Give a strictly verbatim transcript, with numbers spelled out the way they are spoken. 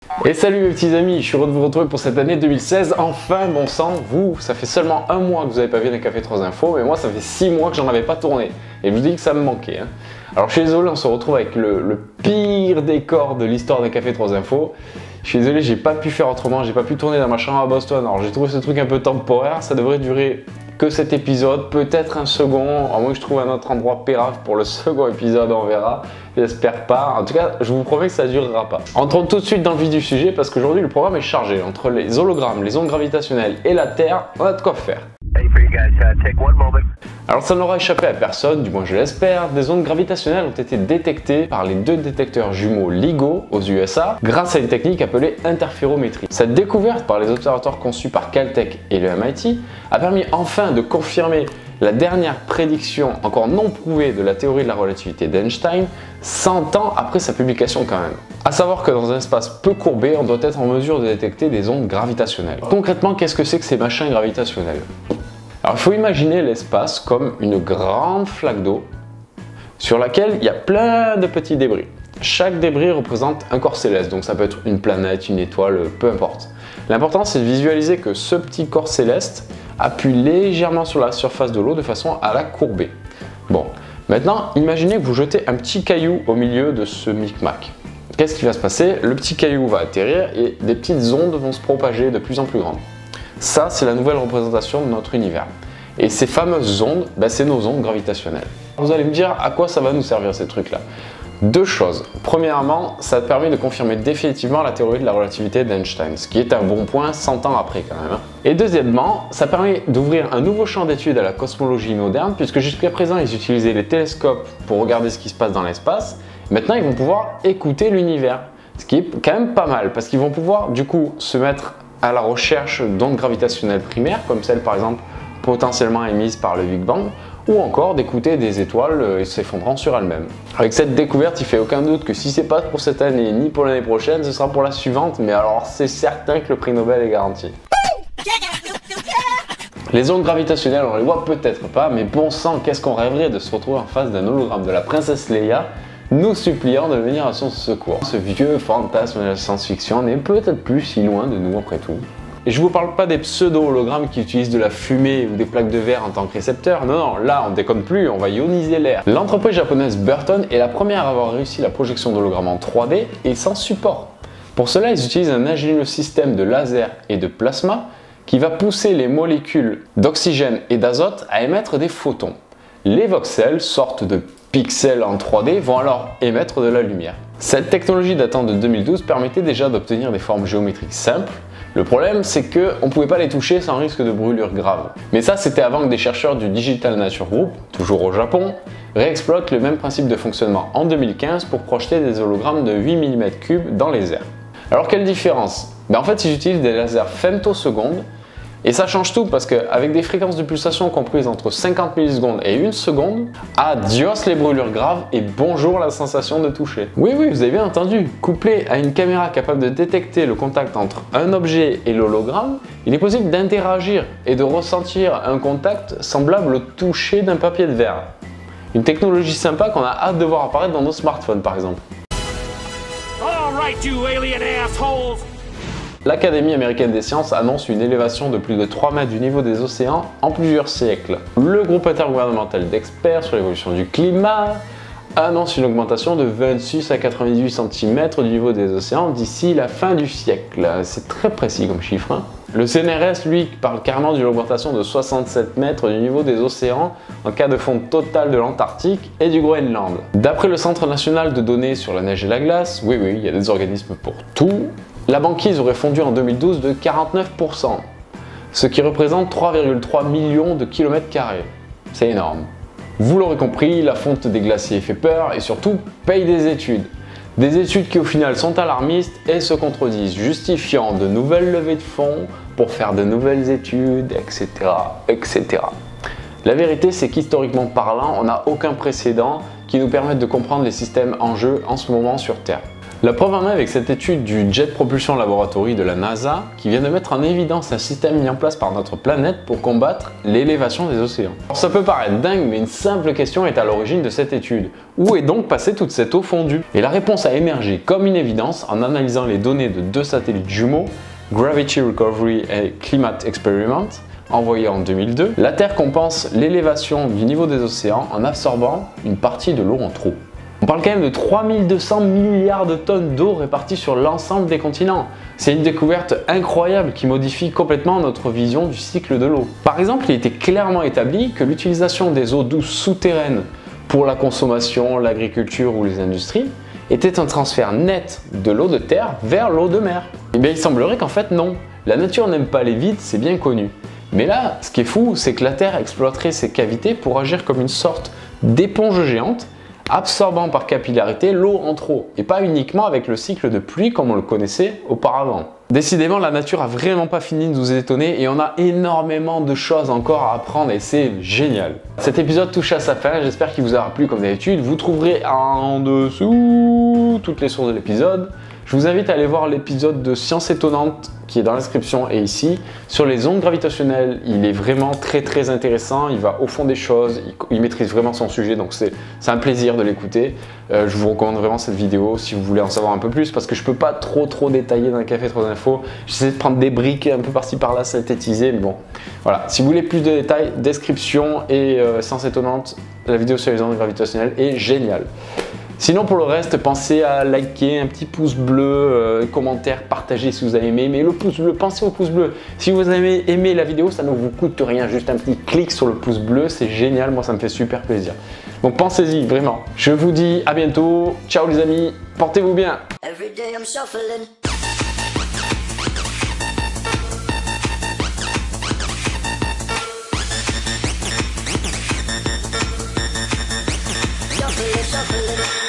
Et salut mes petits amis, je suis heureux de vous retrouver pour cette année deux mille seize. Enfin, bon sang, vous, ça fait seulement un mois que vous n'avez pas vu un Café trois Infos, mais moi ça fait six mois que j'en avais pas tourné. Et je vous dis que ça me manquait. Hein. Alors je suis désolé, on se retrouve avec le, le pire décor de l'histoire des Café trois Infos. Je suis désolé, j'ai pas pu faire autrement, j'ai pas pu tourner dans ma chambre à Boston. Alors j'ai trouvé ce truc un peu temporaire, ça devrait durer que cet épisode, peut-être un second, à moins que je trouve un autre endroit pérave pour le second épisode, on verra, j'espère pas. En tout cas, je vous promets que ça ne durera pas. Entrons tout de suite dans le vif du sujet parce qu'aujourd'hui le programme est chargé. Entre les hologrammes, les ondes gravitationnelles et la Terre, on a de quoi faire. Alors ça n'aura échappé à personne, du moins je l'espère, des ondes gravitationnelles ont été détectées par les deux détecteurs jumeaux LIGO aux U S A grâce à une technique appelée interférométrie. Cette découverte par les observateurs conçus par Caltech et le M I T a permis enfin de confirmer la dernière prédiction encore non prouvée de la théorie de la relativité d'Einstein cent ans après sa publication quand même. A savoir que dans un espace peu courbé, on doit être en mesure de détecter des ondes gravitationnelles. Concrètement, qu'est-ce que c'est que ces machins gravitationnels ? Alors il faut imaginer l'espace comme une grande flaque d'eau sur laquelle il y a plein de petits débris. Chaque débris représente un corps céleste, donc ça peut être une planète, une étoile, peu importe. L'important c'est de visualiser que ce petit corps céleste appuie légèrement sur la surface de l'eau de façon à la courber. Bon, maintenant imaginez que vous jetez un petit caillou au milieu de ce micmac. Qu'est-ce qui va se passer? Le petit caillou va atterrir et des petites ondes vont se propager de plus en plus grandes. Ça, c'est la nouvelle représentation de notre univers. Et ces fameuses ondes, ben, c'est nos ondes gravitationnelles. Vous allez me dire à quoi ça va nous servir ces trucs-là. Deux choses. Premièrement, ça permet de confirmer définitivement la théorie de la relativité d'Einstein, ce qui est un bon point cent ans après quand même. Et deuxièmement, ça permet d'ouvrir un nouveau champ d'études à la cosmologie moderne, puisque jusqu'à présent, ils utilisaient les télescopes pour regarder ce qui se passe dans l'espace. Maintenant, ils vont pouvoir écouter l'univers, ce qui est quand même pas mal, parce qu'ils vont pouvoir du coup se mettre à la recherche d'ondes gravitationnelles primaires, comme celles par exemple potentiellement émises par le Big Bang, ou encore d'écouter des étoiles s'effondrant sur elles-mêmes. Avec cette découverte, il ne fait aucun doute que si ce n'est pas pour cette année ni pour l'année prochaine, ce sera pour la suivante, mais alors c'est certain que le prix Nobel est garanti. Les ondes gravitationnelles, on les voit peut-être pas, mais bon sang, qu'est-ce qu'on rêverait de se retrouver en face d'un hologramme de la princesse Leia, nous suppliant de venir à son secours. Ce vieux fantasme de la science-fiction n'est peut-être plus si loin de nous après tout. Et je vous parle pas des pseudo-hologrammes qui utilisent de la fumée ou des plaques de verre en tant que récepteur, non non, là on déconne plus, on va ioniser l'air. L'entreprise japonaise Burton est la première à avoir réussi la projection d'hologrammes en trois D et sans support. Pour cela, ils utilisent un ingénieux système de laser et de plasma qui va pousser les molécules d'oxygène et d'azote à émettre des photons. Les voxels, sortes de pixels en trois D, vont alors émettre de la lumière. Cette technologie datant de deux mille douze permettait déjà d'obtenir des formes géométriques simples. Le problème, c'est qu'on ne pouvait pas les toucher sans risque de brûlure grave. Mais ça, c'était avant que des chercheurs du Digital Nature Group, toujours au Japon, réexploitent le même principe de fonctionnement en deux mille quinze pour projeter des hologrammes de huit millimètres cubes dans les airs. Alors quelle différence? Ben, en fait, ils utilisent des lasers femtosecondes. Et ça change tout parce qu'avec des fréquences de pulsation comprises entre cinquante millisecondes et une seconde, adios les brûlures graves et bonjour la sensation de toucher. Oui, oui, vous avez bien entendu. Couplé à une caméra capable de détecter le contact entre un objet et l'hologramme, il est possible d'interagir et de ressentir un contact semblable au toucher d'un papier de verre. Une technologie sympa qu'on a hâte de voir apparaître dans nos smartphones par exemple. All right, you alien assholes. L'Académie américaine des sciences annonce une élévation de plus de trois mètres du niveau des océans en plusieurs siècles. Le groupe intergouvernemental d'experts sur l'évolution du climat annonce une augmentation de vingt-six à quatre-vingt-dix-huit centimètres du niveau des océans d'ici la fin du siècle. C'est très précis comme chiffre. Hein. Le C N R S, lui, parle carrément d'une augmentation de soixante-sept mètres du niveau des océans en cas de fonte totale de l'Antarctique et du Groenland. D'après le Centre national de données sur la neige et la glace, oui oui, il y a des organismes pour tout, la banquise aurait fondu en deux mille douze de quarante-neuf pour cent, ce qui représente trois virgule trois millions de kilomètres carrés. C'est énorme. Vous l'aurez compris, la fonte des glaciers fait peur et surtout paye des études. Des études qui au final sont alarmistes et se contredisent, justifiant de nouvelles levées de fonds pour faire de nouvelles études, et cetera et cetera. La vérité, c'est qu'historiquement parlant, on n'a aucun précédent qui nous permette de comprendre les systèmes en jeu en ce moment sur Terre. La preuve en est avec cette étude du Jet Propulsion Laboratory de la NASA qui vient de mettre en évidence un système mis en place par notre planète pour combattre l'élévation des océans. Alors ça peut paraître dingue, mais une simple question est à l'origine de cette étude. Où est donc passée toute cette eau fondue? Et la réponse a émergé comme une évidence en analysant les données de deux satellites jumeaux, Gravity Recovery et Climate Experiment, envoyés en deux mille deux. La Terre compense l'élévation du niveau des océans en absorbant une partie de l'eau en trop. On parle quand même de trois mille deux cents milliards de tonnes d'eau réparties sur l'ensemble des continents. C'est une découverte incroyable qui modifie complètement notre vision du cycle de l'eau. Par exemple, il était clairement établi que l'utilisation des eaux douces souterraines pour la consommation, l'agriculture ou les industries était un transfert net de l'eau de terre vers l'eau de mer. Et bien il semblerait qu'en fait non, la nature n'aime pas les vides, c'est bien connu. Mais là, ce qui est fou, c'est que la Terre exploiterait ces cavités pour agir comme une sorte d'éponge géante, absorbant par capillarité l'eau en trop, et pas uniquement avec le cycle de pluie comme on le connaissait auparavant. Décidément, la nature a vraiment pas fini de nous étonner et on a énormément de choses encore à apprendre et c'est génial. Cet épisode touche à sa fin, j'espère qu'il vous aura plu comme d'habitude. Vous trouverez en dessous toutes les sources de l'épisode. Je vous invite à aller voir l'épisode de Science étonnante qui est dans la description et ici. Sur les ondes gravitationnelles, il est vraiment très très intéressant, il va au fond des choses, il, il maîtrise vraiment son sujet, donc c'est un plaisir de l'écouter. Euh, je vous recommande vraiment cette vidéo si vous voulez en savoir un peu plus, parce que je peux pas trop trop détailler dans le café trop d'infos. J'essaie de prendre des briques un peu par-ci par-là, synthétiser, mais bon. Voilà, si vous voulez plus de détails, description et euh, Science étonnante, la vidéo sur les ondes gravitationnelles est géniale. Sinon pour le reste, pensez à liker, un petit pouce bleu, euh, commentaire, partagez si vous avez aimé, mais le pouce bleu, pensez au pouce bleu. Si vous avez aimé la vidéo, ça ne vous coûte rien, juste un petit clic sur le pouce bleu, c'est génial, moi ça me fait super plaisir. Donc pensez-y, vraiment. Je vous dis à bientôt, ciao les amis, portez-vous bien. Every day I'm shuffling. Shuffling, shuffling.